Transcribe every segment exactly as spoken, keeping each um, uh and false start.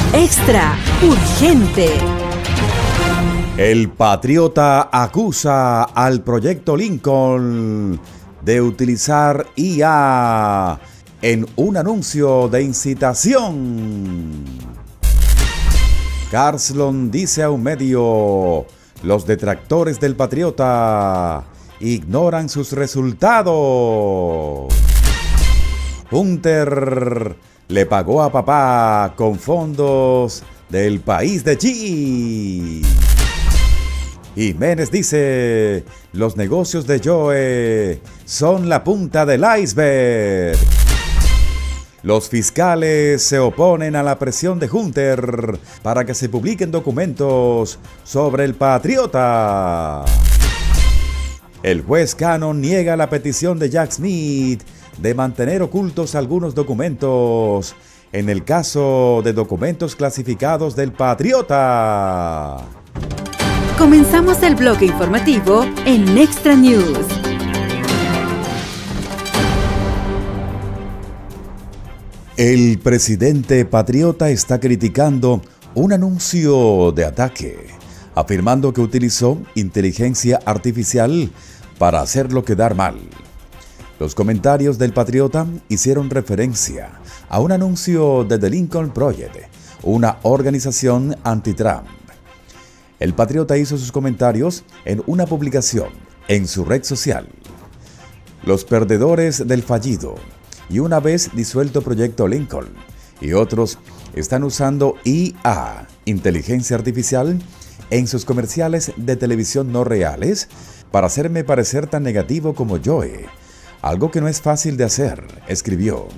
Extra Urgente. El Patriota acusa al Proyecto Lincoln de utilizar I A en un anuncio de incitación. Carslon dice a un medio: los detractores del Patriota ignoran sus resultados. Hunter le pagó a papá con fondos del país de Chi. Jiménez dice: los negocios de Joe son la punta del iceberg. Los fiscales se oponen a la presión de Hunter para que se publiquen documentos sobre el Patriota. El juez Cannon niega la petición de Jack Smith de mantener ocultos algunos documentos en el caso de documentos clasificados del Patriota. Comenzamos el bloque informativo en Extra News. El presidente patriota está criticando un anuncio de ataque, afirmando que utilizó inteligencia artificial para hacerlo quedar mal. Los comentarios del patriota hicieron referencia a un anuncio de The Lincoln Project, una organización anti-Trump. El patriota hizo sus comentarios en una publicación en su red social. Los perdedores del fallido y una vez disuelto Proyecto Lincoln y otros están usando I A, inteligencia artificial, en sus comerciales de televisión no reales para hacerme parecer tan negativo como Joe, algo que no es fácil de hacer, escribió.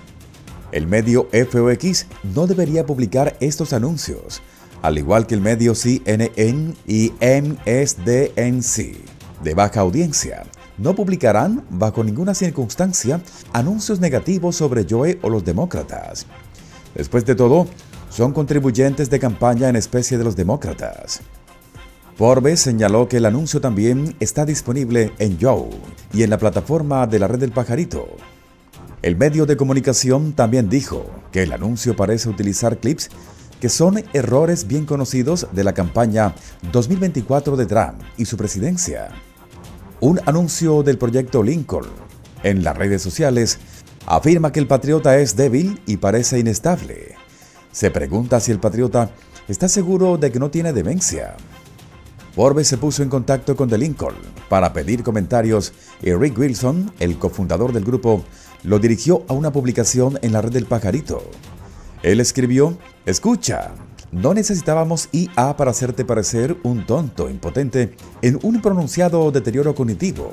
El medio F O X no debería publicar estos anuncios, al igual que el medio C N N y M S D N C, de baja audiencia. No publicarán, bajo ninguna circunstancia, anuncios negativos sobre Joe o los demócratas. Después de todo, son contribuyentes de campaña en especie de los demócratas. Forbes señaló que el anuncio también está disponible en Joe y en la plataforma de la red del pajarito. El medio de comunicación también dijo que el anuncio parece utilizar clips que son errores bien conocidos de la campaña dos mil veinticuatro de Trump y su presidencia. Un anuncio del Proyecto Lincoln en las redes sociales afirma que el patriota es débil y parece inestable. Se pregunta si el patriota está seguro de que no tiene demencia. Forbes se puso en contacto con The Lincoln para pedir comentarios y Rick Wilson, el cofundador del grupo, lo dirigió a una publicación en la red del pajarito. Él escribió: escucha, no necesitábamos I A para hacerte parecer un tonto impotente en un pronunciado deterioro cognitivo.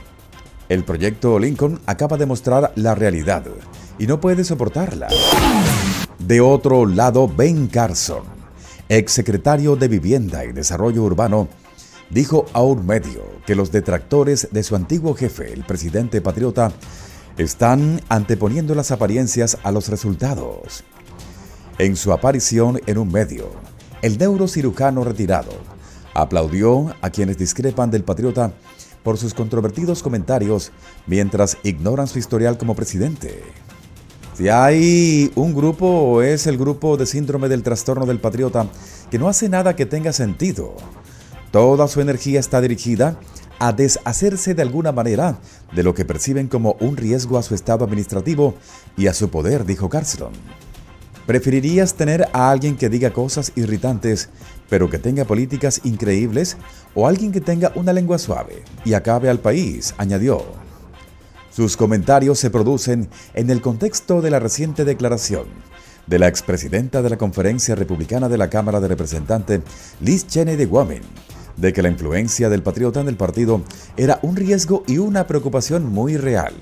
El Proyecto Lincoln acaba de mostrar la realidad y no puede soportarla. De otro lado, Ben Carson, exsecretario de Vivienda y Desarrollo Urbano, dijo a un medio que los detractores de su antiguo jefe, el presidente patriota, están anteponiendo las apariencias a los resultados. En su aparición en un medio, el neurocirujano retirado aplaudió a quienes discrepan del patriota por sus controvertidos comentarios mientras ignoran su historial como presidente. Si hay un grupo, es el grupo de síndrome del trastorno del patriota, que no hace nada que tenga sentido. Toda su energía está dirigida a deshacerse de alguna manera de lo que perciben como un riesgo a su estado administrativo y a su poder, dijo Carslon. ¿Preferirías tener a alguien que diga cosas irritantes, pero que tenga políticas increíbles, o alguien que tenga una lengua suave y acabe al país?, añadió. Sus comentarios se producen en el contexto de la reciente declaración de la expresidenta de la Conferencia Republicana de la Cámara de Representantes, Liz Cheney de Wyoming, de que la influencia del patriota en el partido era un riesgo y una preocupación muy real.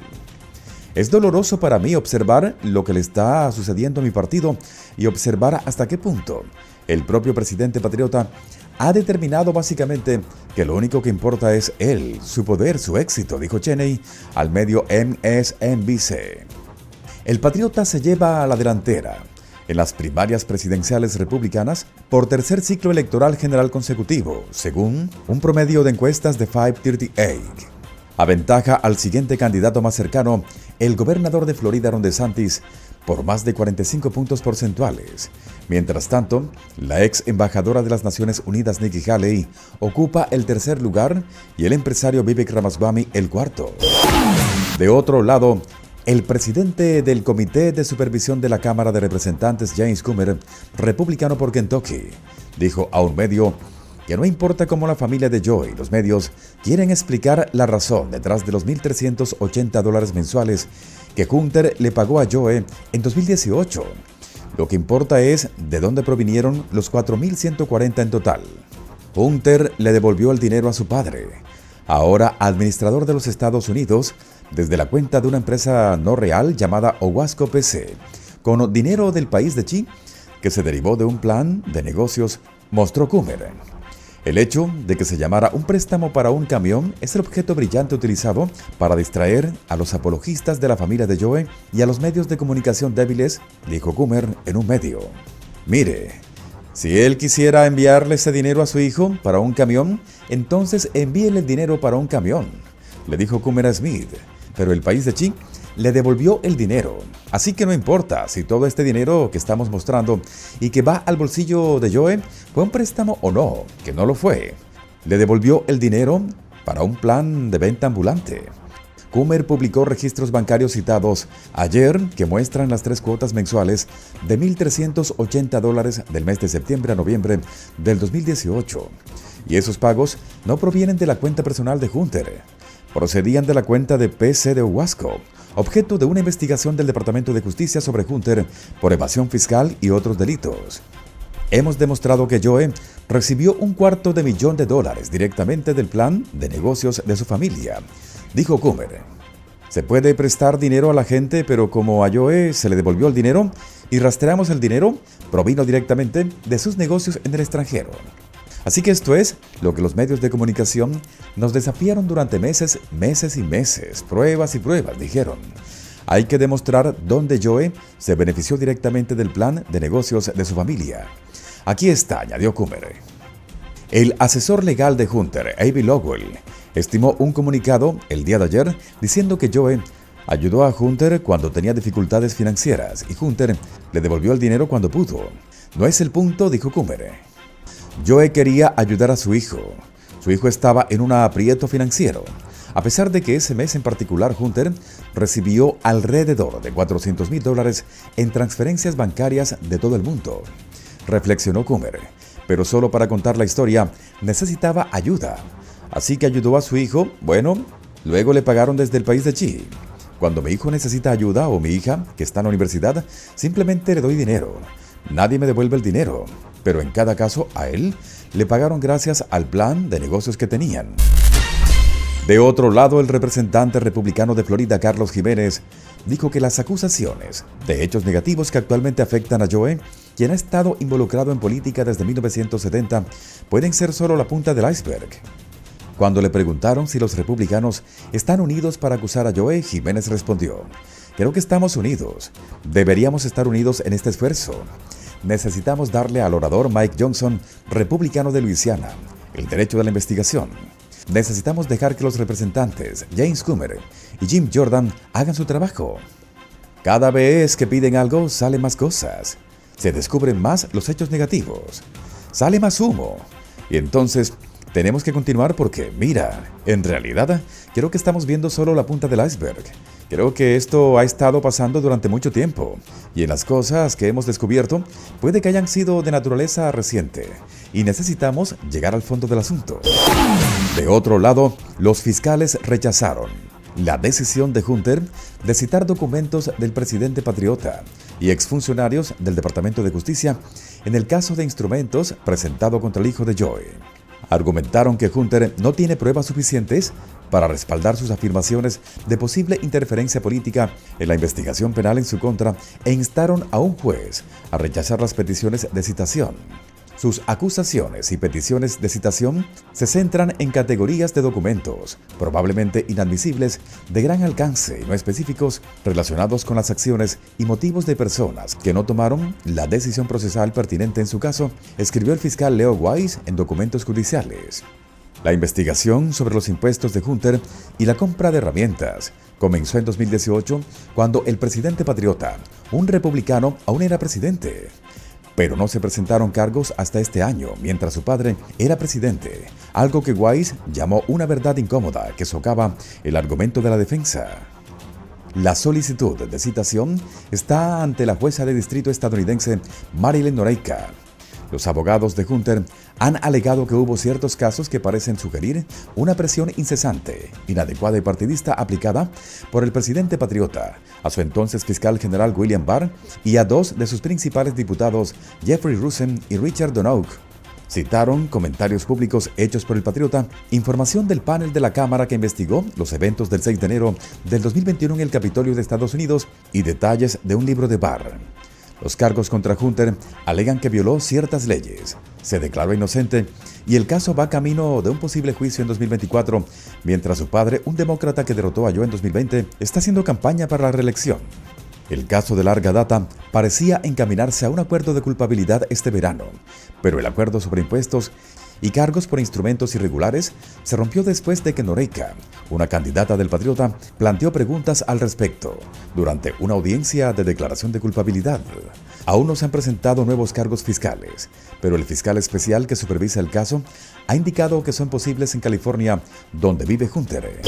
Es doloroso para mí observar lo que le está sucediendo a mi partido y observar hasta qué punto el propio presidente patriota ha determinado básicamente que lo único que importa es él, su poder, su éxito, dijo Cheney al medio M S N B C. El patriota se lleva a la delantera en las primarias presidenciales republicanas por tercer ciclo electoral general consecutivo, según un promedio de encuestas de quinientos treinta y ocho. Aventaja al siguiente candidato más cercano, el gobernador de Florida, Ron DeSantis, por más de cuarenta y cinco puntos porcentuales. Mientras tanto, la ex embajadora de las Naciones Unidas Nikki Haley ocupa el tercer lugar y el empresario Vivek Ramaswamy el cuarto. De otro lado, el presidente del Comité de Supervisión de la Cámara de Representantes, James Comer, republicano por Kentucky, dijo a un medio que no importa cómo la familia de Joe y los medios quieren explicar la razón detrás de los mil trescientos ochenta dólares mensuales que Hunter le pagó a Joe en dos mil dieciocho. Lo que importa es de dónde provinieron los cuatro mil ciento cuarenta en total. Hunter le devolvió el dinero a su padre, ahora administrador de los Estados Unidos, desde la cuenta de una empresa no real llamada Owasco P C, con dinero del país de Chi, que se derivó de un plan de negocios, mostró Comer. El hecho de que se llamara un préstamo para un camión es el objeto brillante utilizado para distraer a los apologistas de la familia de Joe y a los medios de comunicación débiles, dijo Comer en un medio. Mire, si él quisiera enviarle ese dinero a su hijo para un camión, entonces envíele el dinero para un camión, le dijo Comer a Smith, pero el país de Chi le devolvió el dinero. Así que no importa si todo este dinero que estamos mostrando y que va al bolsillo de Joe fue un préstamo o no, que no lo fue. Le devolvió el dinero para un plan de venta ambulante. Comer publicó registros bancarios citados ayer que muestran las tres cuotas mensuales de mil trescientos ochenta dólares del mes de septiembre a noviembre del dos mil dieciocho. Y esos pagos no provienen de la cuenta personal de Hunter. Procedían de la cuenta de P C de Owasco, objeto de una investigación del Departamento de Justicia sobre Hunter por evasión fiscal y otros delitos. Hemos demostrado que Joe recibió un cuarto de millón de dólares directamente del plan de negocios de su familia, dijo Comer. Se puede prestar dinero a la gente, pero como a Joe se le devolvió el dinero y rastreamos el dinero, provino directamente de sus negocios en el extranjero. Así que esto es lo que los medios de comunicación nos desafiaron durante meses, meses y meses, pruebas y pruebas, dijeron. Hay que demostrar dónde Joe se benefició directamente del plan de negocios de su familia. Aquí está, añadió Comer. El asesor legal de Hunter, Avi Lowell, estimó un comunicado el día de ayer diciendo que Joe ayudó a Hunter cuando tenía dificultades financieras y Hunter le devolvió el dinero cuando pudo. No es el punto, dijo Comer. Joe quería ayudar a su hijo. Su hijo estaba en un aprieto financiero, a pesar de que ese mes en particular Hunter recibió alrededor de cuatrocientos mil dólares en transferencias bancarias de todo el mundo. Reflexionó Comer, pero solo para contar la historia necesitaba ayuda. Así que ayudó a su hijo, bueno, luego le pagaron desde el país de Chi. Cuando mi hijo necesita ayuda o mi hija, que está en la universidad, simplemente le doy dinero. Nadie me devuelve el dinero, pero en cada caso a él le pagaron gracias al plan de negocios que tenían. De otro lado, el representante republicano de Florida, Carlos Jiménez, dijo que las acusaciones de hechos negativos que actualmente afectan a Joe, quien ha estado involucrado en política desde mil novecientos setenta, pueden ser solo la punta del iceberg. Cuando le preguntaron si los republicanos están unidos para acusar a Joe, Jiménez respondió: creo que estamos unidos. Deberíamos estar unidos en este esfuerzo. Necesitamos darle al orador Mike Johnson, republicano de Luisiana, el derecho de la investigación. Necesitamos dejar que los representantes James Comer y Jim Jordan hagan su trabajo. Cada vez que piden algo, salen más cosas. Se descubren más los hechos negativos. Sale más humo. Y entonces tenemos que continuar porque, mira, en realidad, creo que estamos viendo solo la punta del iceberg. Creo que esto ha estado pasando durante mucho tiempo, y en las cosas que hemos descubierto, puede que hayan sido de naturaleza reciente, y necesitamos llegar al fondo del asunto. De otro lado, los fiscales rechazaron la decisión de Hunter de citar documentos del presidente patriota y exfuncionarios del Departamento de Justicia en el caso de instrumentos presentado contra el hijo de Joe. Argumentaron que Hunter no tiene pruebas suficientes para respaldar sus afirmaciones de posible interferencia política en la investigación penal en su contra e instaron a un juez a rechazar las peticiones de citación. Sus acusaciones y peticiones de citación se centran en categorías de documentos, probablemente inadmisibles, de gran alcance y no específicos, relacionados con las acciones y motivos de personas que no tomaron la decisión procesal pertinente en su caso, escribió el fiscal Leo Weiss en documentos judiciales. La investigación sobre los impuestos de Hunter y la compra de herramientas comenzó en dos mil dieciocho, cuando el presidente patriota, un republicano, aún era presidente. Pero no se presentaron cargos hasta este año, mientras su padre era presidente, algo que Weiss llamó una verdad incómoda que socava el argumento de la defensa. La solicitud de citación está ante la jueza de distrito estadounidense Marilyn Noreika. Los abogados de Hunter han alegado que hubo ciertos casos que parecen sugerir una presión incesante, inadecuada y partidista aplicada por el presidente patriota a su entonces fiscal general William Barr y a dos de sus principales diputados, Jeffrey Rosen y Richard Donoghue. Citaron comentarios públicos hechos por el patriota, información del panel de la Cámara que investigó los eventos del seis de enero del dos mil veintiuno en el Capitolio de Estados Unidos y detalles de un libro de Barr. Los cargos contra Hunter alegan que violó ciertas leyes, se declaró inocente y el caso va camino de un posible juicio en dos mil veinticuatro, mientras su padre, un demócrata que derrotó a Joe en dos mil veinte, está haciendo campaña para la reelección. El caso de larga data parecía encaminarse a un acuerdo de culpabilidad este verano, pero el acuerdo sobre impuestos y cargos por instrumentos irregulares se rompió después de que Noreika, una candidata del patriota, planteó preguntas al respecto durante una audiencia de declaración de culpabilidad. Aún no se han presentado nuevos cargos fiscales, pero el fiscal especial que supervisa el caso ha indicado que son posibles en California, donde vive Hunter.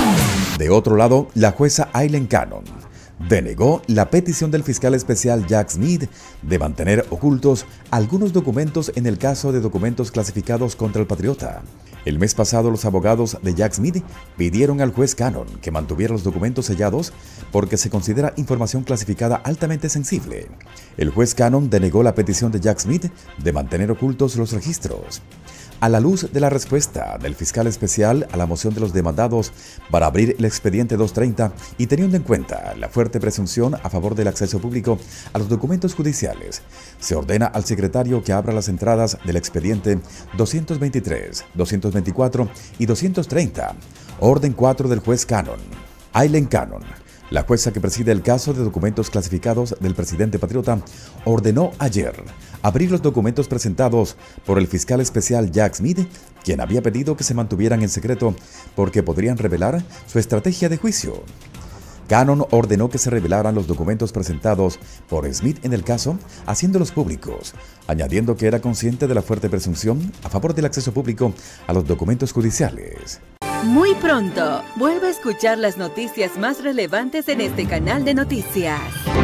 De otro lado, la jueza Aileen Cannon denegó la petición del fiscal especial Jack Smith de mantener ocultos algunos documentos en el caso de documentos clasificados contra el patriota. El mes pasado, los abogados de Jack Smith pidieron al juez Cannon que mantuviera los documentos sellados porque se considera información clasificada altamente sensible. El juez Cannon denegó la petición de Jack Smith de mantener ocultos los registros. A la luz de la respuesta del fiscal especial a la moción de los demandados para abrir el expediente doscientos treinta y teniendo en cuenta la fuerte presunción a favor del acceso público a los documentos judiciales, se ordena al secretario que abra las entradas del expediente doscientos veintitrés, doscientos veinticuatro y doscientos treinta, orden cuatro del juez Cannon. Aileen Cannon, la jueza que preside el caso de documentos clasificados del presidente patriota, ordenó ayer abrir los documentos presentados por el fiscal especial Jack Smith, quien había pedido que se mantuvieran en secreto porque podrían revelar su estrategia de juicio. Cannon ordenó que se revelaran los documentos presentados por Smith en el caso, haciéndolos públicos, añadiendo que era consciente de la fuerte presunción a favor del acceso público a los documentos judiciales. Muy pronto, vuelve a escuchar las noticias más relevantes en este canal de noticias.